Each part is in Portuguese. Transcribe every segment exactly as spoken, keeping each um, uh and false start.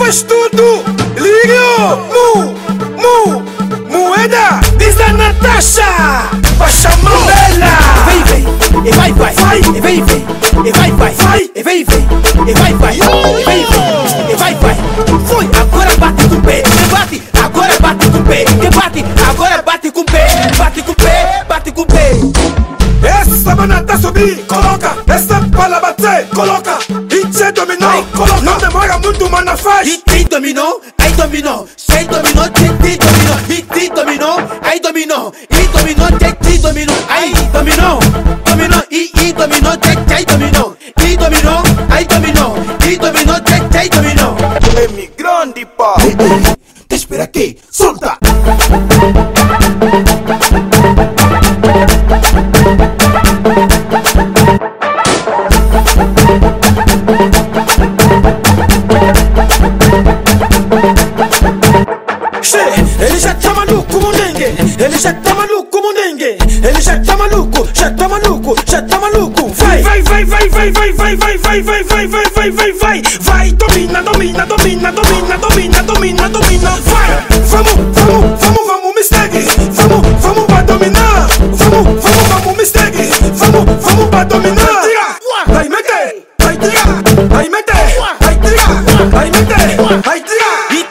faz tudo. Lírio, mu, mu, moeda. Diz a Natasha, baixa a mão dela. Vem, vem, e vai, vai, vai, e vem, vem, e vai, vai, vai, e vem, vem, e vai, vai, e vem, vem, e vai, vai. Foi, agora bate com o pé, que bate, agora bate com o pé, que bate, agora bate com o pé, bate com o pé, bate com o pé. Essa mana tá subir, coloca. Essa bala bater, coloca. Itche dominou, coloca. Não demora muito, mana faz. Iti dominou, aí dominou. Sei dominou, titi dominou. Iti dominou, aí dominou. I dominou, titi dominou. Aí dominou, dominou. I, I dominou, tete, aí dominou. I dominou, aí dominou. I dominou, tete, aí dominou. É mi grande pá. Ei, ei, te espera aqui, solta. Ele já tá maluco, monengue. Ele já tá maluco, monengue. Ele já tá maluco, já tá maluco, já tá maluco. Vai, vai, vai, vai, vai, vai, vai, vai, vai, vai, vai, vai, vai, vai, vai. Vai, domina, domina, domina, domina, domina, domina, domina. Vai, vamos, vamos, vamos, vamos, me segue. Vamos, vamos pra dominar. Vamos, vamos, vamos, me segue. Vamos, vamos pra dominar. Vai, mete, vai, tira, vai, mete, vai, tira, vai, mete, vai, tira.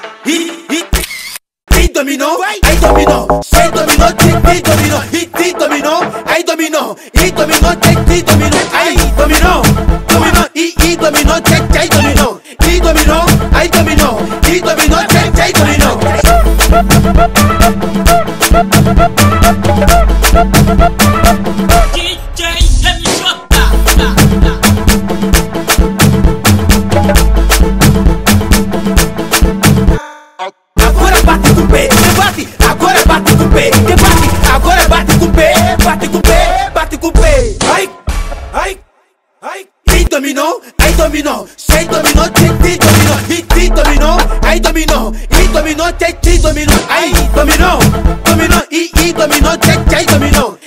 Dominou, aí dominou, sei dominou, titi dominou, iti dominou, aí dominou, I dominou, titi dominou, aí dominou, dominou, I, I dominou, tete, aí dominou, I dominou, aí dominou, I dominou, tete, aí dominou. D J M J. Agora bate com o pé, que bate, agora bate com o pé, que bate, agora bate com o pé, bate com o pé, bate com o pé. Ai, ai, ai. I dominou, aí dominou, sei dominou, titi dominou, iti dominou, aí dominou, I dominou, tete dominou, aí dominou, dominou, I, I dominou, tete, aí dominou.